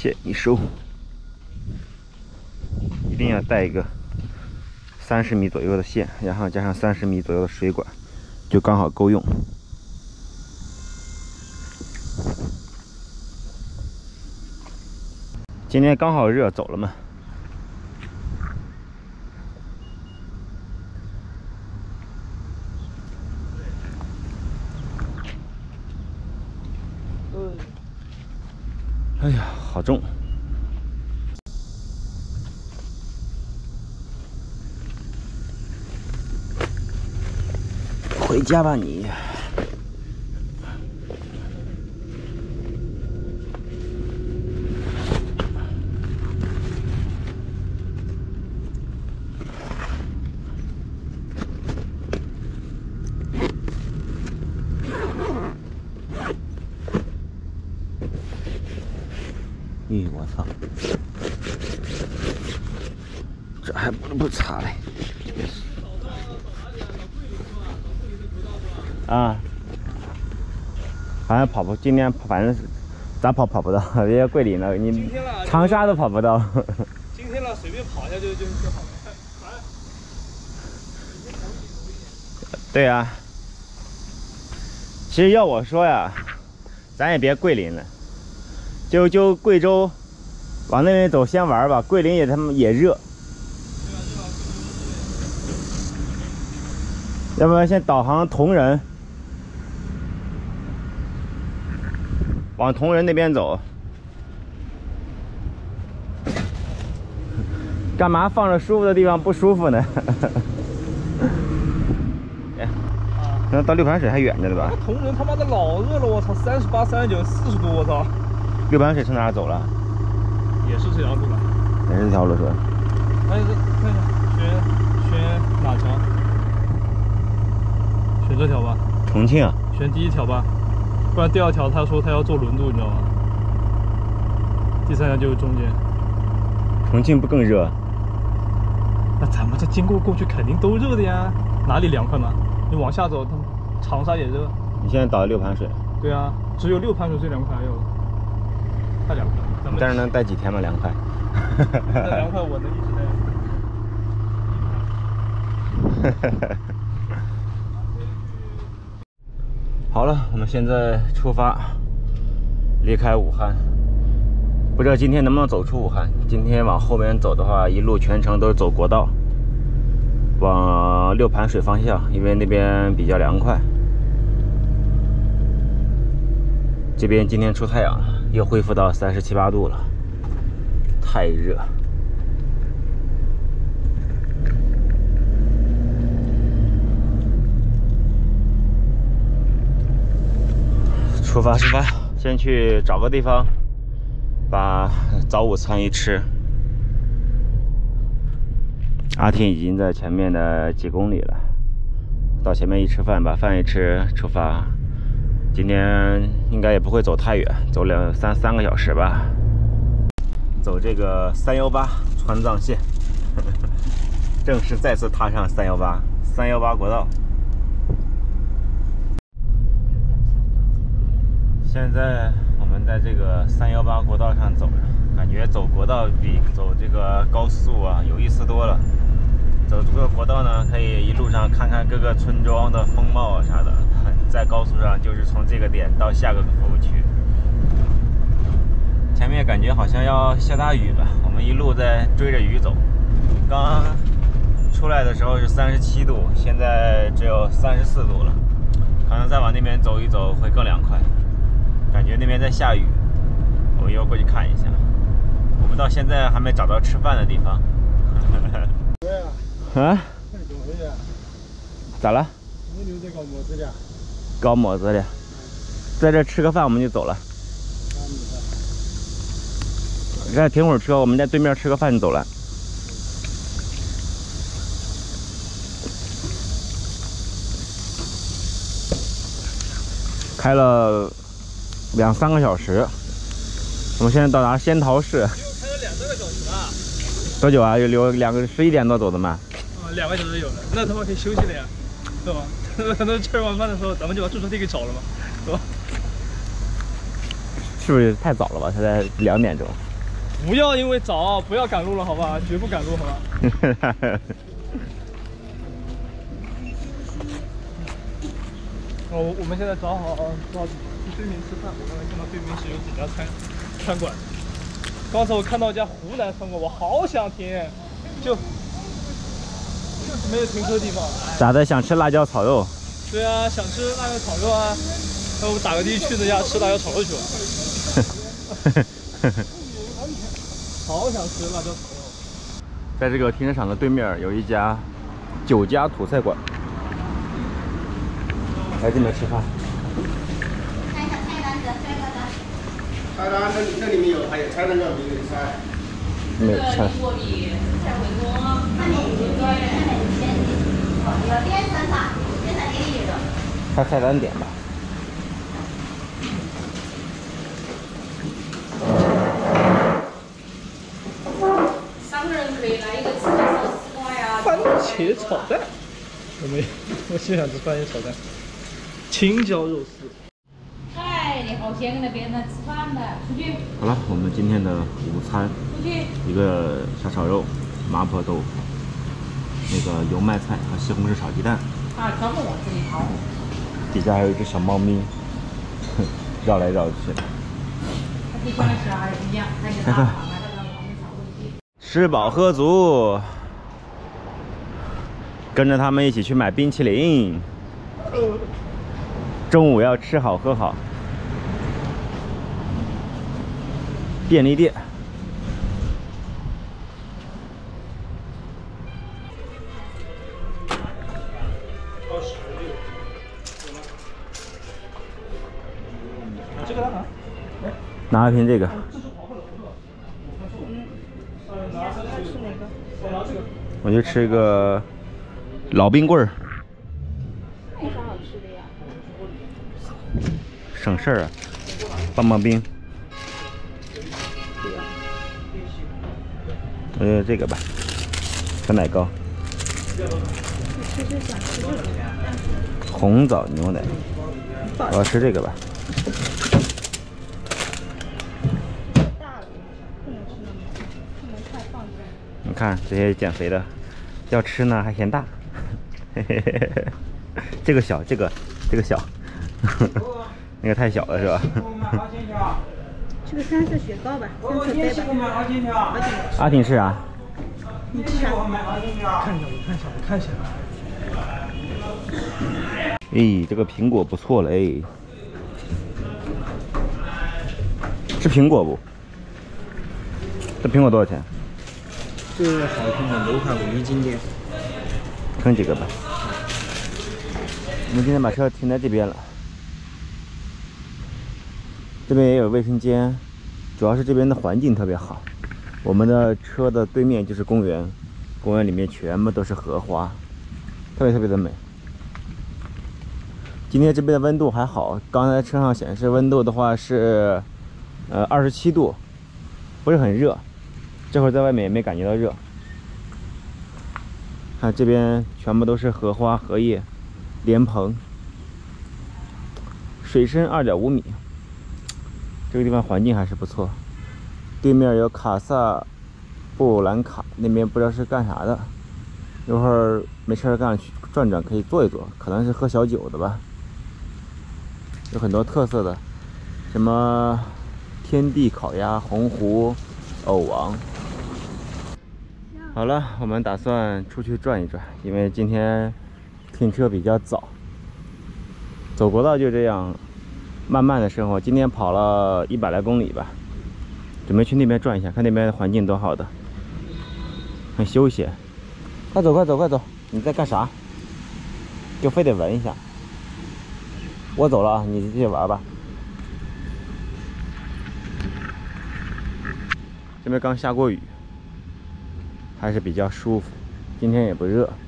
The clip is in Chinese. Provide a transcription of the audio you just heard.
线一收，一定要带一个30米左右的线，然后加上30米左右的水管，就刚好够用。今天刚好热，走了嘛。哎呀，好重！回家吧你。咦，我操！这还不擦嘞！啊，好像跑不，今天反正咋跑不到，人家桂林了，你长沙都跑不到。 今天了，随便跑一下就好了。 对啊，其实要我说呀，咱也别桂林了。就贵州，往那边走先玩吧。桂林也他妈也热，要不然先导航铜仁，往铜仁那边走。干嘛放着舒服的地方不舒服呢？哎，那到六盘水还远着呢吧？ 铜仁他妈的老热了，我操，38、39、40度，我操！ 六盘水从哪儿走了？ 也是这条路吧？ 也是这条路是吧？ 看一下，选哪条？选这条吧。 重庆啊？ 选第一条吧，不然第二条他说他要做轮渡，你知道吗？第三条就是中间。 重庆不更热？ 那咱们这经过去肯定都热的呀，哪里凉快嘛？你往下走，长沙也热。 你现在倒六盘水？对啊，只有6盘水最凉快，还有。太凉快， 但是能待几天吗？凉快。 那凉快我能一直待。 好了，我们现在出发，离开武汉。不知道今天能不能走出武汉。今天往后面走的话，一路全程都是走国道，往六盘水方向，因为那边比较凉快。这边今天出太阳了。又恢复到37、8度了，太热。出发，先去找个地方，把早午餐一吃。阿天已经在前面的几公里了，到前面一吃饭，把饭一吃，出发。今天应该也不会走太远，走3个小时吧。走这个318川藏线，正式再次踏上318国道。现在我们在这个318国道上走着，感觉走国道比走这个高速啊有意思多了。走这个国道呢，可以一路上看看各个村庄的风貌啊啥的。在高速上就是从这个点到下个服务区。前面感觉好像要下大雨吧，我们一路在追着雨走。刚出来的时候是37度，现在只有34度了。可能再往那边走一走会更凉快。感觉那边在下雨，我们一会儿过去看一下。我们到现在还没找到吃饭的地方。啊？咋了？ 我留着搞么子的？ 搞么子的？在这吃个饭我们就走了。再停会儿车，我们在对面吃个饭就走了。开了2、3个小时，我们现在到达仙桃市。 开了2、3个小时了。 多久啊？有11点多走的嘛。 2个小时有了，那他妈可以休息了呀，对吧？那吃完饭的时候，咱们就把驻车地给找了嘛，对吧？ 是不是太早了吧？现在2点钟。 不要因为早不要赶路了，好吧？绝不赶路，好吧？我们现在找好去对面吃饭。我刚才看到对面是有几家餐馆。刚才我看到一家湖南餐馆，我好想停，就是没有停车地方。 咋的？想吃辣椒炒肉？ 对啊，想吃辣椒炒肉啊。那我们打个的去那家吃辣椒炒肉去吧。好想吃辣椒炒肉。 在这个停车场的对面有一家酒家土菜馆，来这边吃饭。 看一下菜单子， 菜单这里面有，还有菜单上没有菜。 没有菜。看菜单点吧。 3个人可以来一个刺身烧丝瓜呀。 番茄炒蛋，我就想吃番茄炒蛋。青椒肉丝。 哎，你好香的，别人在吃饭的，出去。 好了，我们今天的午餐， 出去。 一个小炒肉、麻婆豆腐，那个油麦菜和西红柿炒鸡蛋。 啊，专门往这里跑。 底下还有一只小猫咪，绕来绕去。 它跟小孩一样，看见它跑来到旁边找东西。 吃饱喝足，跟着他们一起去买冰淇淋。中午要吃好喝好。便利店。 这个拿。 拿一瓶这个。我就吃一个老冰棍儿。 有啥好吃的呀？ 省事儿啊，棒棒冰。我就这个吧，小奶糕。红枣牛奶，我要吃这个吧。你看这些减肥的，要吃呢还嫌大。这个小，这个小，那个太小了是吧？ 这个3色雪糕吧，3色杯吧。 阿挺是啊。 你吃啥？ 我看一下。 咦，这个苹果不错了哎。吃苹果不？这苹果多少钱？ 这个好苹果6.5一斤的。 啃几个吧。我们今天把车停在这边了。这边也有卫生间，主要是这边的环境特别好。我们的车的对面就是公园，公园里面全部都是荷花，特别的美。今天这边的温度还好，刚才车上显示温度的话是27度，不是很热。这会儿在外面也没感觉到热。看这边全部都是荷花、荷叶、莲蓬，水深2.5米。这个地方环境还是不错。对面有卡萨布兰卡，那边不知道是干啥的，一会儿没事干去转转，可以坐一坐，可能是喝小酒的吧。有很多特色的，什么天地烤鸭、洪湖、藕王。好了，我们打算出去转一转，因为今天停车比较早。走国道就这样慢慢的生活，今天跑了100来公里吧，准备去那边转一下，看那边环境多好的，很休闲。快走快走快走，你在干啥？就非得闻一下。我走了啊，你继续玩吧。这边刚下过雨，还是比较舒服，今天也不热。